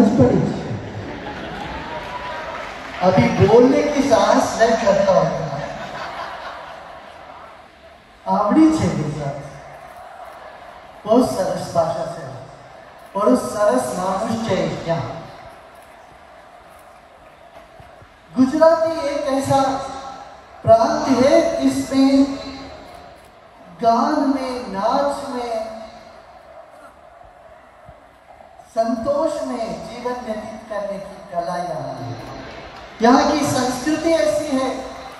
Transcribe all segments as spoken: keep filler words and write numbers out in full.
समझ पड़ी। अभी बोलने की साहस नहीं करता होता। आवड़ी छे गुजरात बहुत सरस भाषा से और सरस मानुष है। यहाँ गुजराती एक ऐसा प्रांत है जिसमें गान में, नाच में, संतोष में जीवन व्यतीत करने की कला यहाँ है। यहाँ की संस्कृति ऐसी है,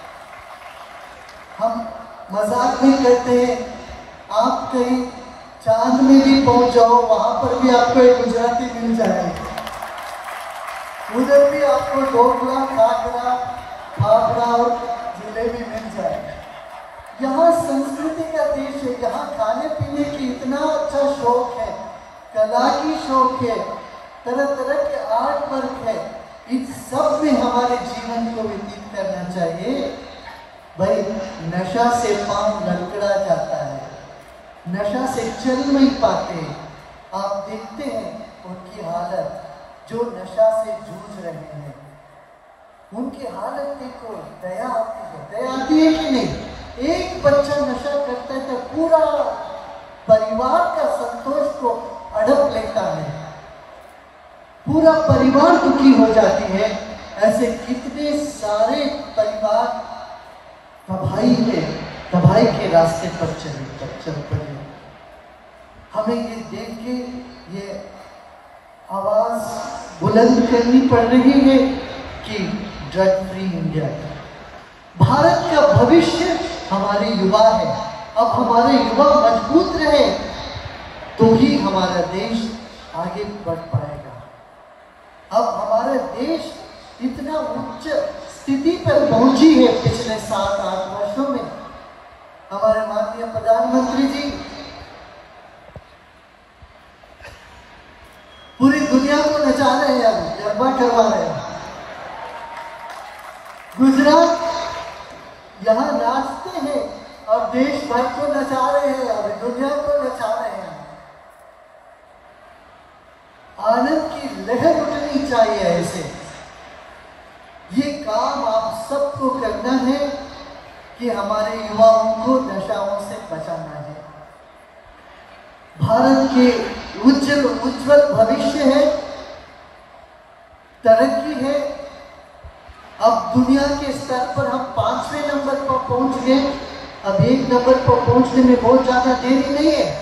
हम मजाक में कहते हैं, आप कहीं चांद में भी पहुंच जाओ, वहां पर भी आपको एक गुजराती मिल जाएगा। उधर भी आपको ढोकला, खाकरा, फाफड़ा और जलेबी मिल जाएगा। यहाँ संस्कृति का देश है। यहाँ खाने पीने की इतना अच्छा शौक है, कला की शौक है, तरह तरह के आर्ट वर्क है। इन सब में हमारे जीवन को व्यतीत करना चाहिए। भाई नशा से पांव लड़खड़ा जाता है, नशा से चल नहीं पाते। आप देखते हैं उनकी हालत, जो नशा से जूझ रहे हैं, उनकी हालत देखो, दया आती है। दया आती है कि नहीं? एक बच्चा नशा करता है तो पूरा परिवार का संतोष को अड़प लेता है, पूरा परिवार दुखी हो जाती है। ऐसे कितने सारे परिवार तबाही के तबाही के रास्ते पर चले चल पड़े। हमें ये देख के ये आवाज बुलंद करनी पड़ रही है कि ड्रग फ्री इंडिया। भारत का भविष्य हमारे युवा है। अब हमारे युवा मजबूत रहे तो ही हमारा देश आगे बढ़ पाएगा। अब हमारा देश इतना उच्च स्थिति पर पहुंची है पिछले सात आठ वर्षों में। हमारे माननीय प्रधानमंत्री जी पूरी दुनिया को नचा रहे हैं, अब गरबा करवा रहे हैं। गुजरात यहाँ नाचते हैं और देश भर को नचा रहे हैं और दुनिया को नचा रहे हैं। आनंद की लहर उठनी चाहिए। ऐसे ये काम आप सबको करना है कि हमारे युवाओं को नशाओं से बचाना है। भारत के उज्जवल उज्जवल भविष्य है, तरक्की है। अब दुनिया के स्तर पर हम पांचवें नंबर पर पहुंच गए। अब एक नंबर पर पहुंचने में बहुत ज्यादा देरी नहीं है,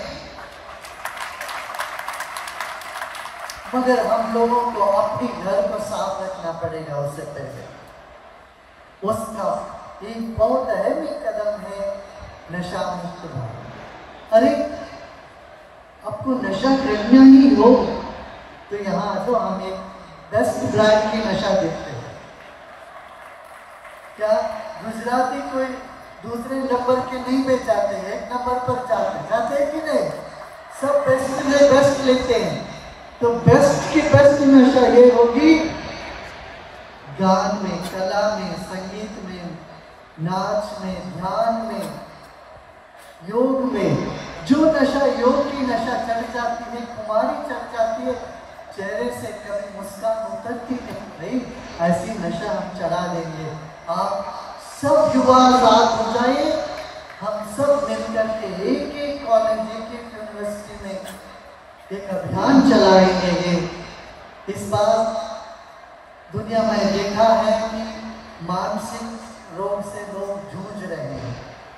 मगर हम लोगों को अपने घर को साफ रखना पड़ेगा। उससे पहले उसका एक बहुत अहम कदम है नशा मुक्त भारत। अरे आपको नशा करना ही हो तो यहाँ तो हम एक बेस्ट ब्रांड की नशा देखते हैं। क्या गुजराती कोई दूसरे नंबर के नहीं बेच जाते हैं, एक नंबर पर जाते जाते हैं कि नहीं? सब बेस्ट में बेस्ट लेते हैं। तो बेस्ट की बेस्ट नशा ये होगी गान में, कला में, संगीत में, नाच में, ध्यान में, योग में। जो नशा योग की नशा चढ़ जाती है, कुमारी चढ़ जाती है, चेहरे से कभी मुस्कान उतरती नहीं, ऐसी नशा हम चढ़ा देंगे। आप सब युवा साथ हो जाए, हम सब मिलकर के एक एक कॉलेज, एक एक यूनिवर्सिटी में एक अभियान चलाएंगे। ये इस बार दुनिया में देखा है कि मानसिक रोग से लोग जूझ रहे हैं।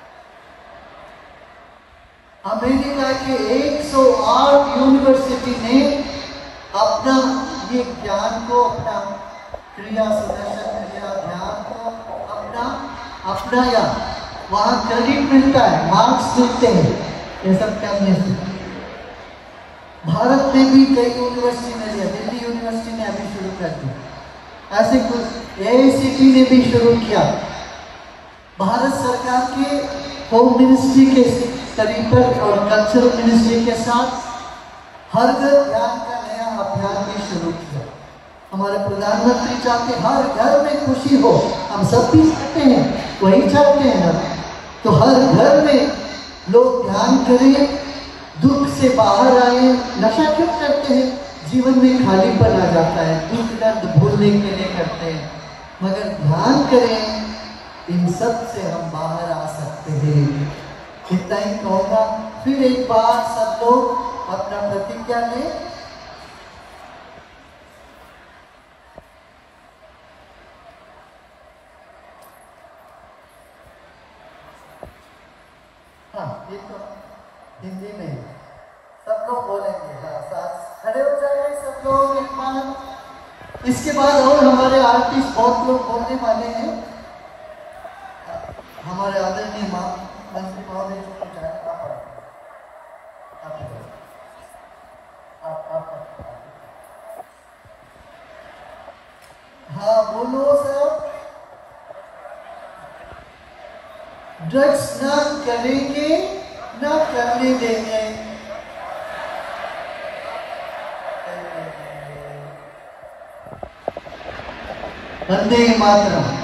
अमेरिका के एक सौ आठ यूनिवर्सिटी ने अपना ये ज्ञान को, अपना क्रिया सुदर्शन क्रिया ध्यान को अपना अपनाया। वहाँ क्रेडिट मिलता है, मार्क्स मिलते हैं ये सब करने से। भारत में भी कई यूनिवर्सिटी ने लिया, दिल्ली यूनिवर्सिटी ने अभी शुरू कर दिया, ऐसे कुछ ए आई सी टी ने भी शुरू किया। भारत सरकार के होम मिनिस्ट्री के स्तर पर और कल्चरल मिनिस्ट्री के साथ हर घर ध्यान का नया अभियान भी शुरू किया। हमारे प्रधानमंत्री चाहते हर घर में खुशी हो, हम सब भी चाहते हैं, वही चाहते हैं ना। तो हर घर में लोग ध्यान करें, दुख से बाहर आए। नशा क्यों करते हैं? जीवन में खालीपन आ जाता है, दुख दर्द भूलने के लिए करते हैं, मगर ध्यान करें इन सब से हम बाहर आ सकते हैं। इतना ही कहूँगा। फिर एक बार सब लोग अपना प्रतिज्ञा लें। हाँ, ये तो हिंदी में सब लोग बोलेंगे। हाँ, साथ खड़े हो जाए सब लोग एक बार। इसके बाद और हमारे आर्टिस्ट बहुत लोग बोलने वाले हैं। हमारे आदरणीय मंत्री महोदय जी को जाना पड़ेगा। आप आप हाँ बोलो सर। ड्रग्स ना करेंगे ना करने देंगे। वंदे मातरम।